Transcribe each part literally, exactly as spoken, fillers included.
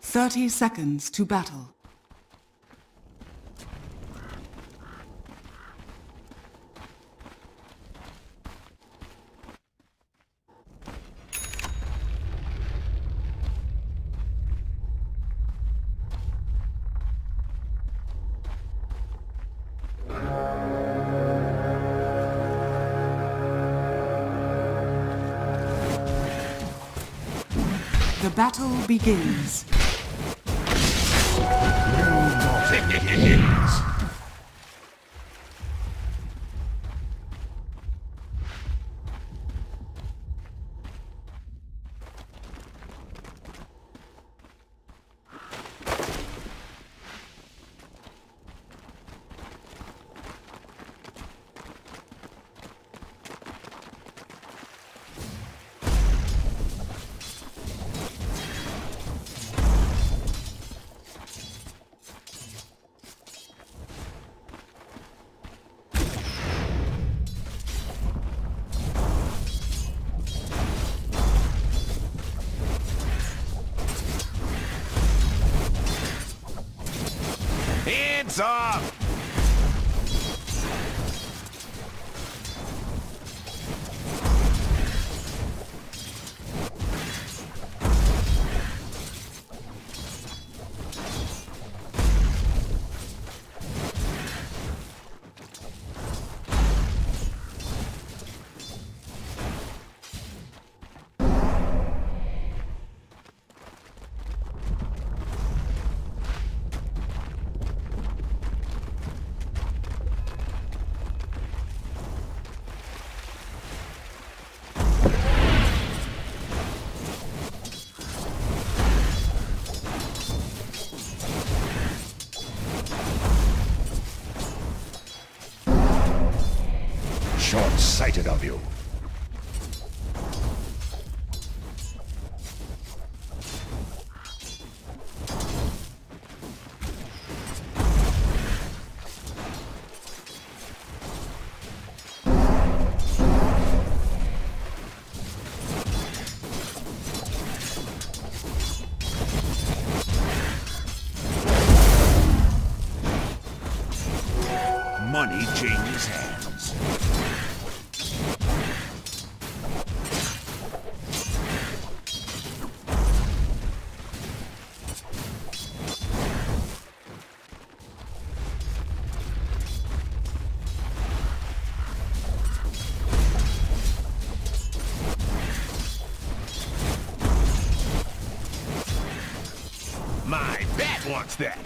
Thirty seconds to battle. The battle begins. Hands up! Short-sighted of you. Money changes hands. My bat wants that.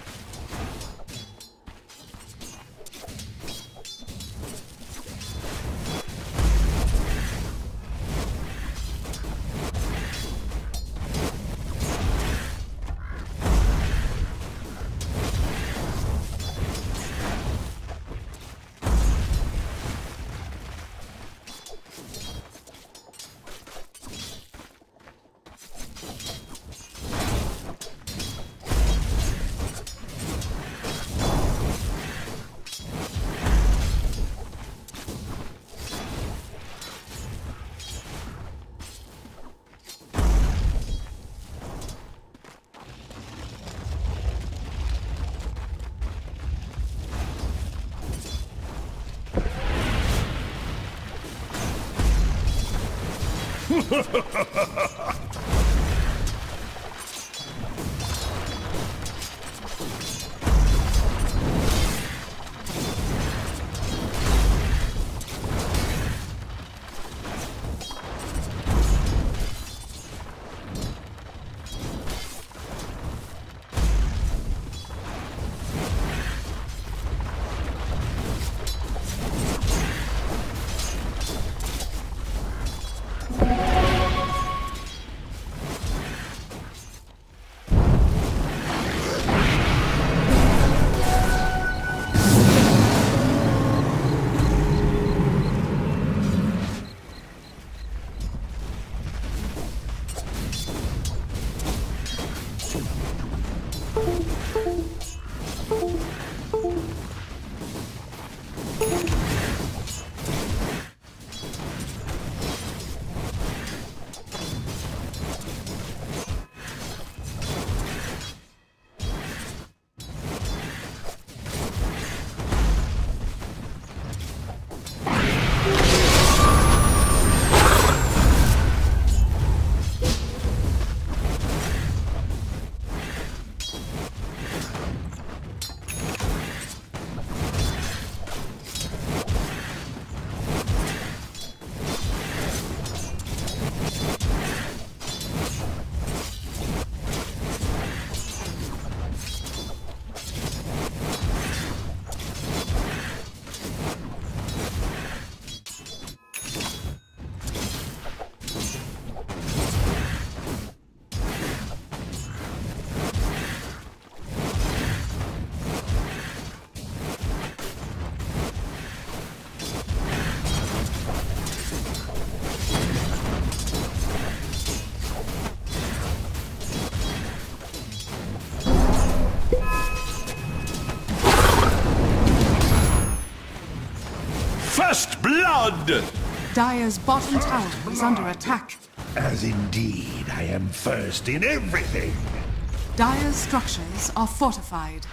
blood! Dire's bottom tower is under attack. As indeed I am first in everything. Dire's structures are fortified.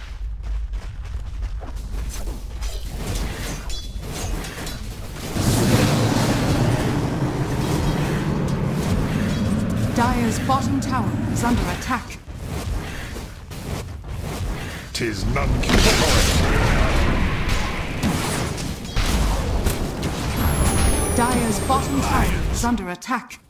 Dire's bottom tower is under attack. 'Tis none can destroy. Dire's bottom tower is under attack.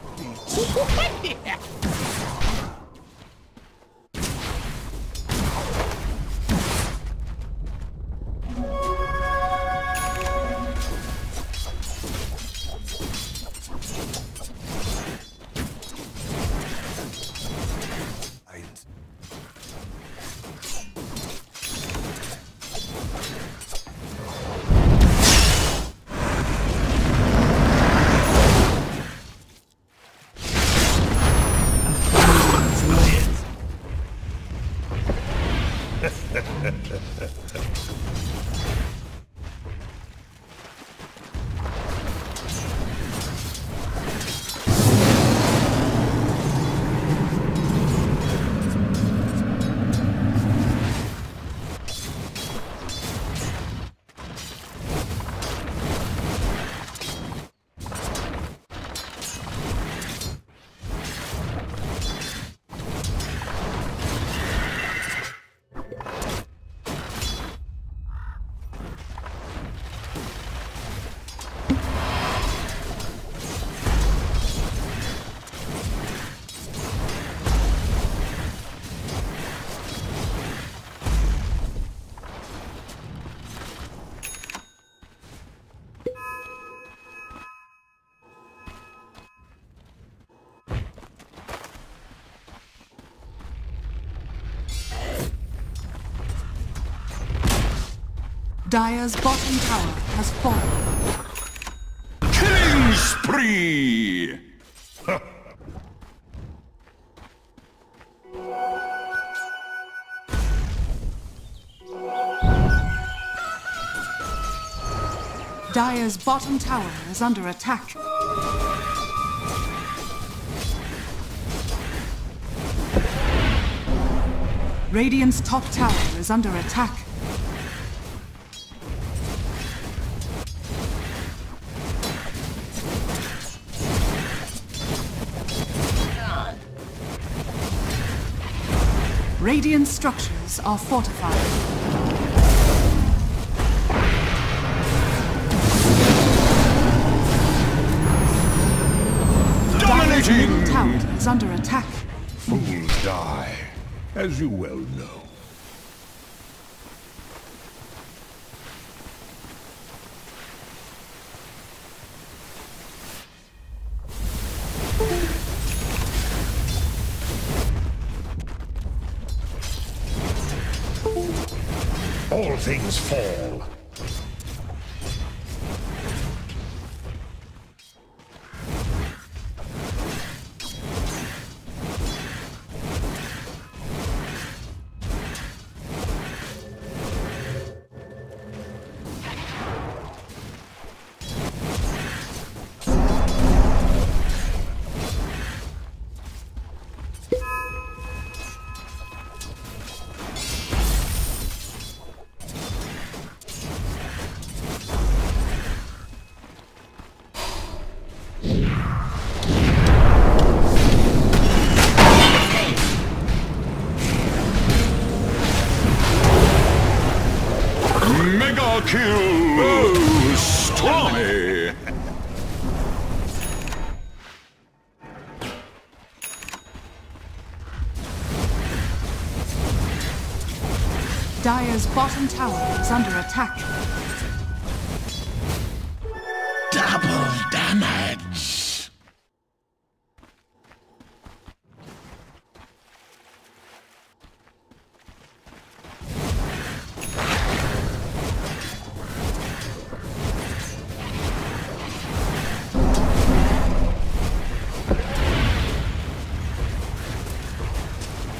Dire's bottom tower has fallen. Killing spree! Dire's bottom tower is under attack. Radiant's top tower is under attack. Radiant structures are fortified. Dire's middle tower is under attack. Fools die, as you well know. All things fall. Mega kill! Oh, stormy! Dire's bottom tower is under attack. Double damage.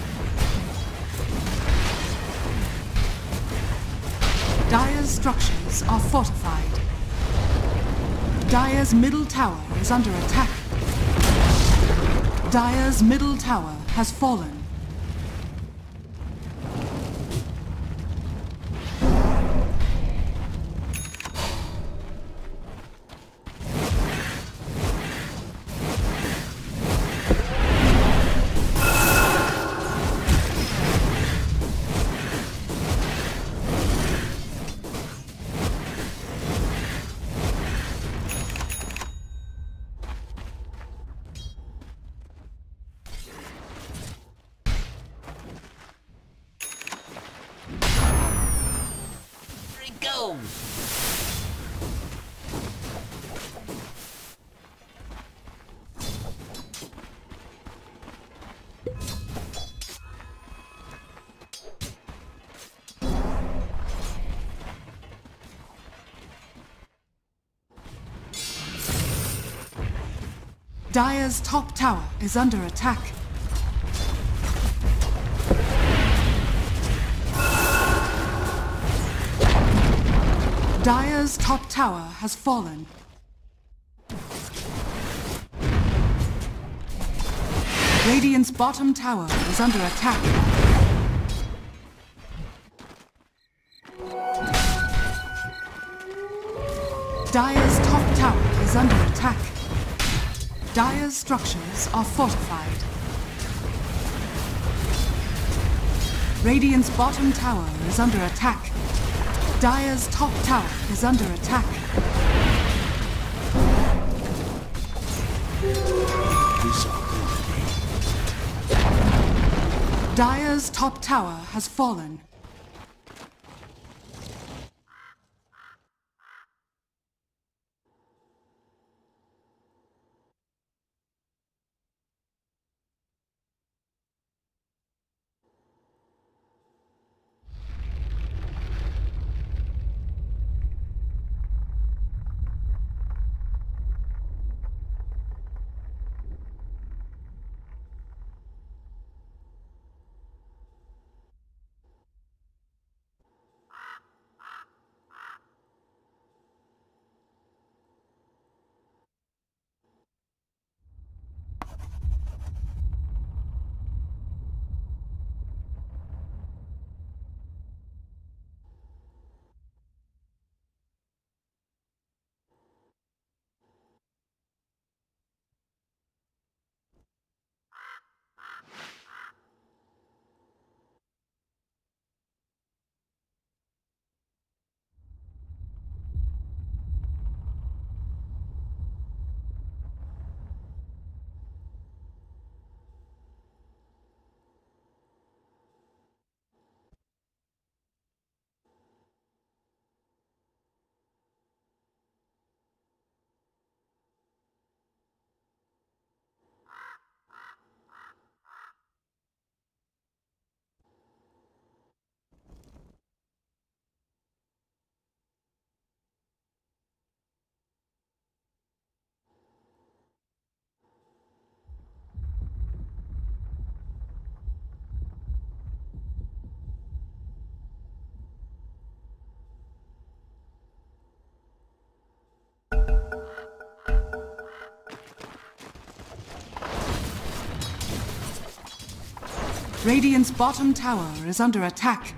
Dire's structures Dire's middle tower is under attack. Dire's middle tower has fallen. Go! Dire's top tower is under attack. Dire's top tower has fallen. Radiant's bottom tower is under attack. Dire's top tower is under attack. Dire's structures are fortified. Radiant's bottom tower is under attack. Dire's top tower is under attack. Dire's top tower has fallen. Radiant's bottom tower is under attack.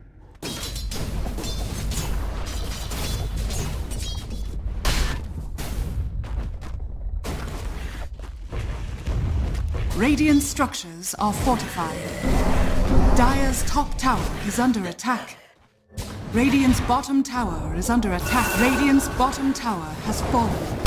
Radiant structures are fortified. Dire's top tower is under attack. Radiant's bottom tower is under attack. Radiant's bottom tower has fallen.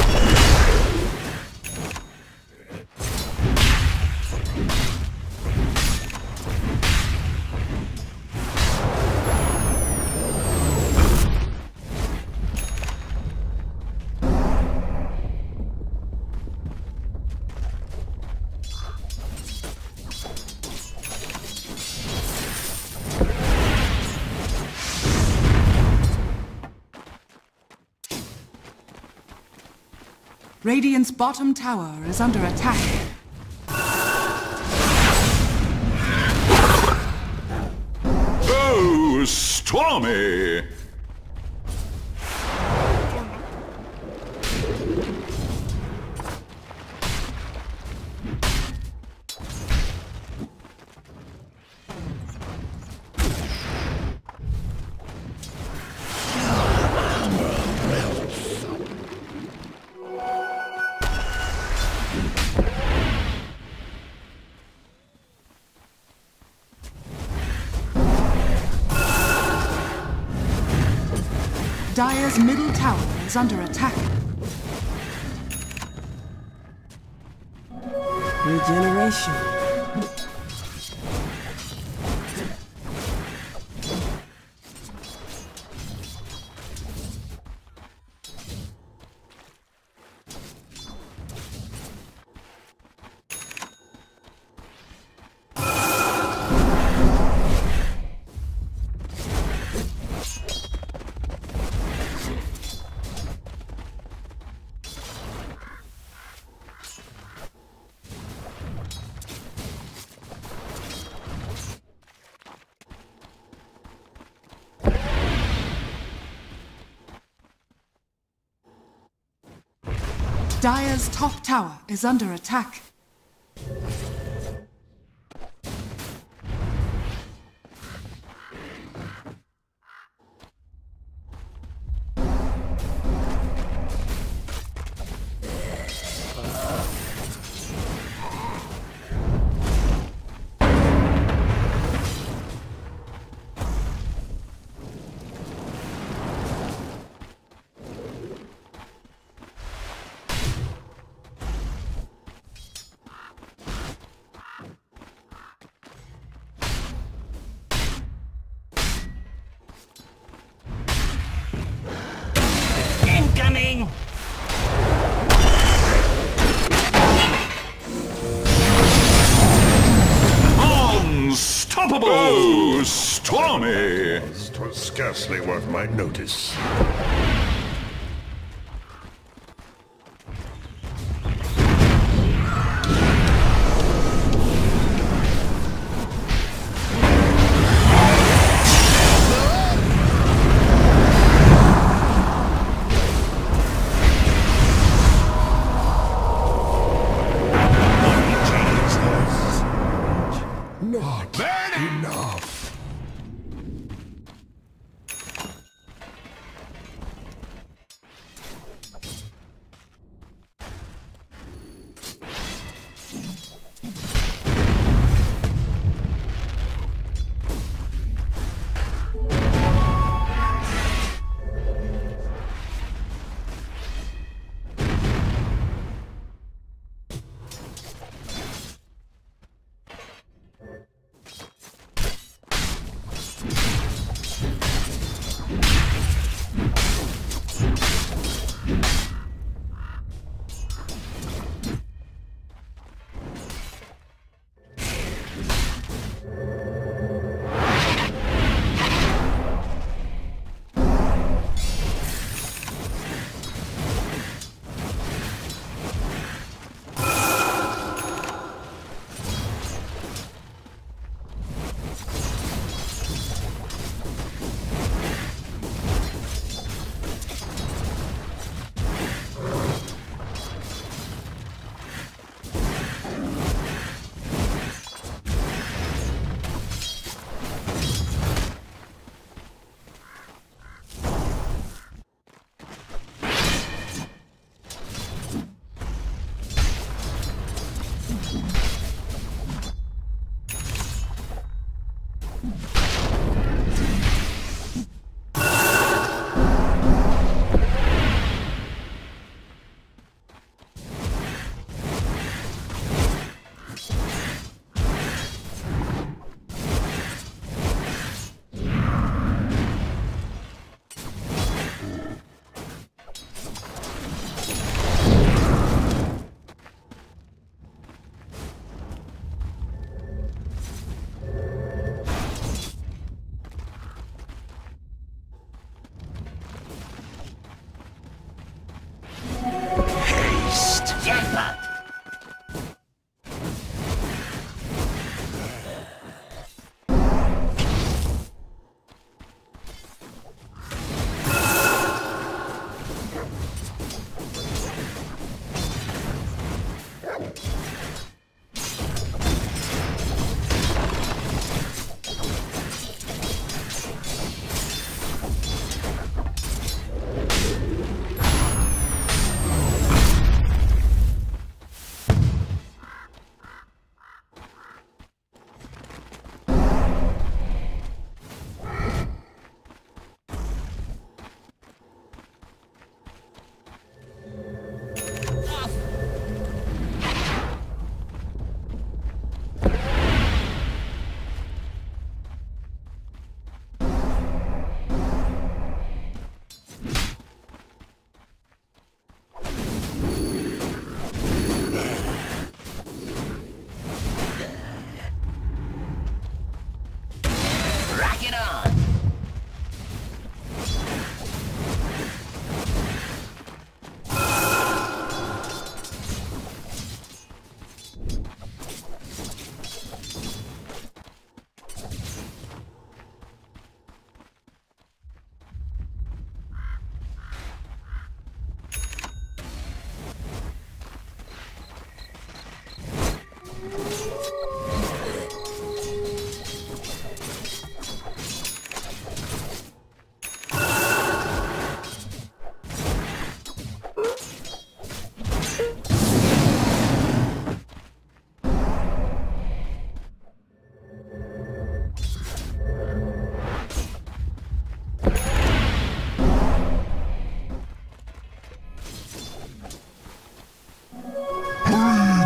Radiant's bottom tower is under attack. Oh, stormy! Dire's middle tower is under attack. Regeneration. Dire's top tower is under attack. Incoming! Unstoppable! Oh, stormy! 'Twas scarcely worth my notice. Not enough.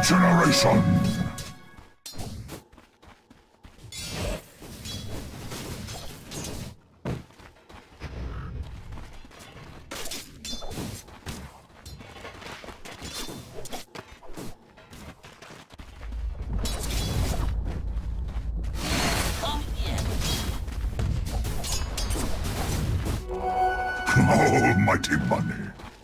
Regeneration! Almighty money.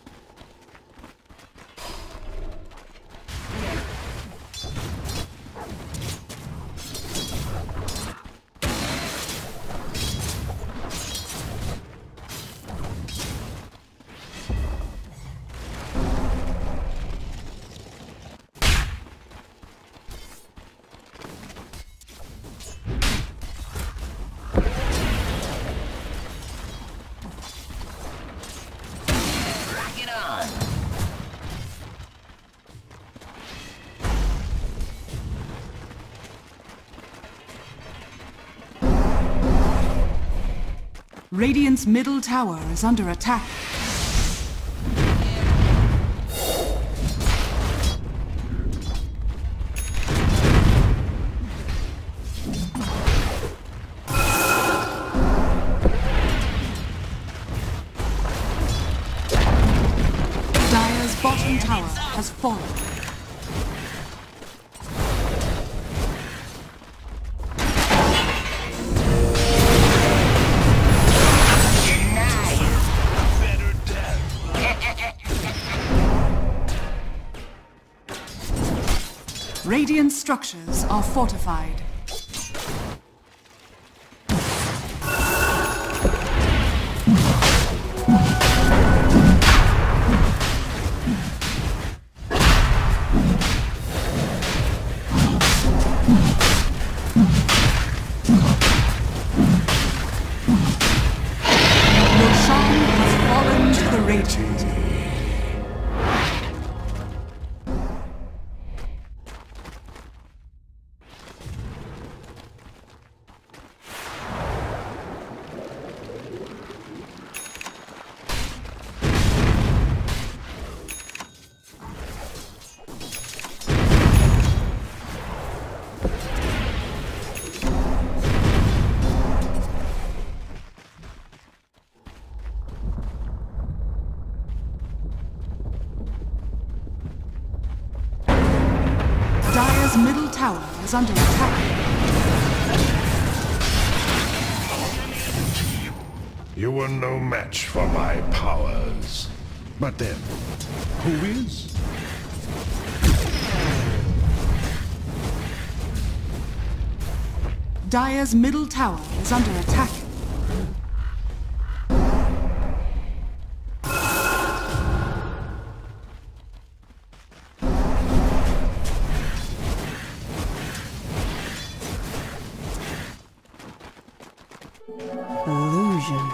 Radiant's middle tower is under attack. Dire's bottom tower has fallen. Radiant structures are fortified. Roshan has fallen to the Radiant. Dire's middle tower is under attack. You were no match for my powers. But then, who is? Dire's middle tower is under attack. Illusion.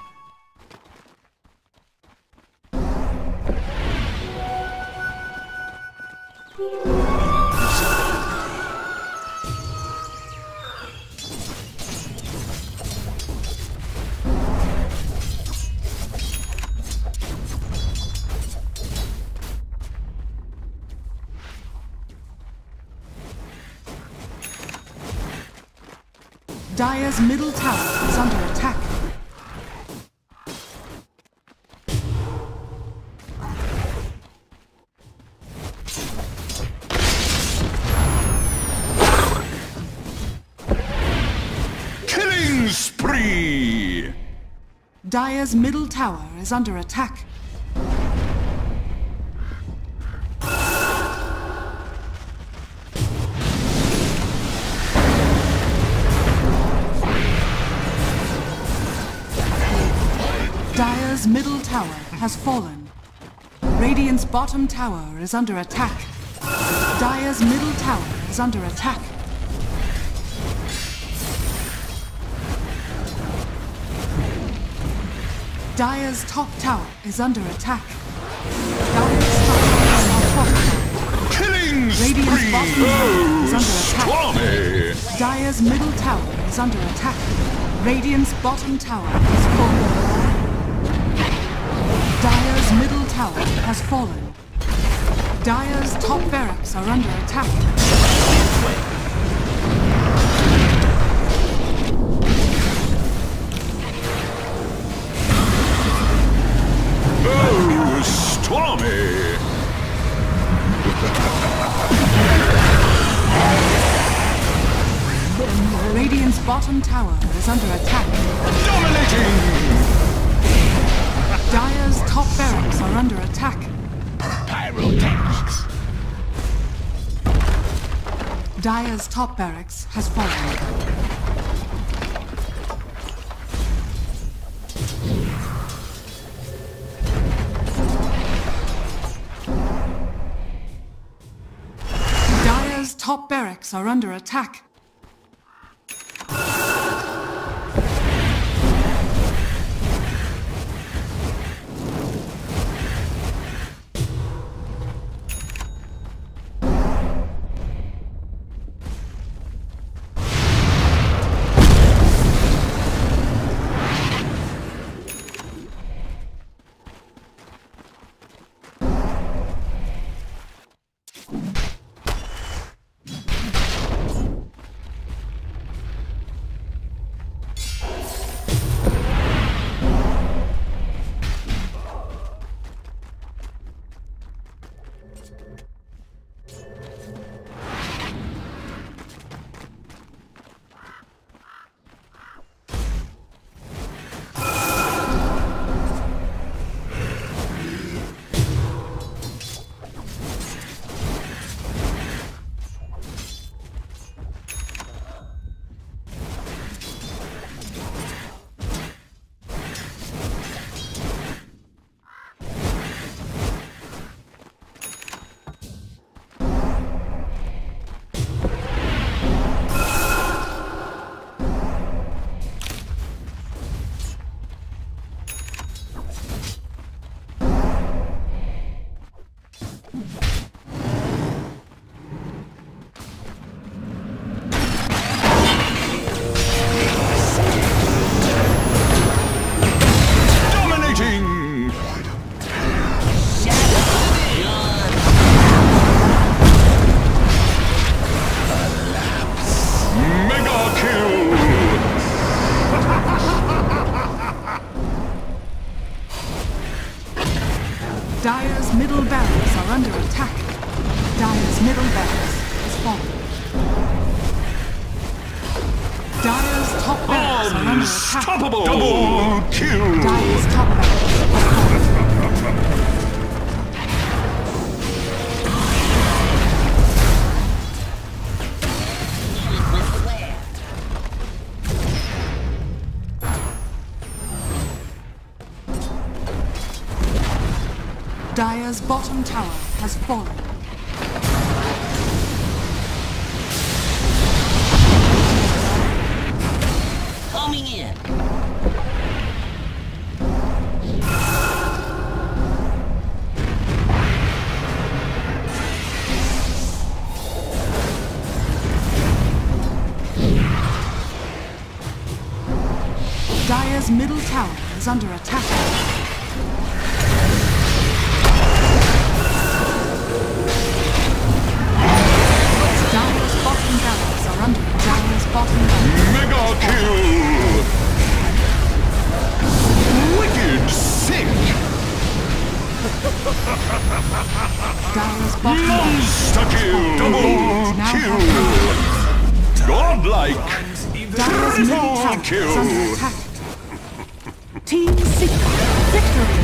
Dire's middle tower is under attack. Killing spree! Dire's middle tower is under attack. Dire's middle tower has fallen. Radiant's bottom tower is under attack. Dire's middle tower is under attack. Dire's top tower is under attack. Dire's structures are fortified. Killing Radiant's spree! bottom tower is under attack. Stormy! Dire's middle tower is under attack. Radiant's bottom tower is fallen. Dire's middle tower has fallen. Dire's top barracks are under attack. Oh, stormy! Radiant's bottom tower is under attack. Dominating! Dire's top barracks are under attack. Pyrotechnics. Dire's top barracks has fallen. Dire's top barracks are under attack. Dire's middle barracks are under attack. Dire's middle barracks is falling. Dire's top barracks are under attack. Unstoppable! Double kill! Dire's top barracks is falling. Dire's bottom tower has fallen. Coming in. Dire's middle tower is under attack. Mega kill! Wicked sick! Dire's bottom Monster kill! Double kill! Godlike! Dire's middle tower is under attack. Team Secret victory!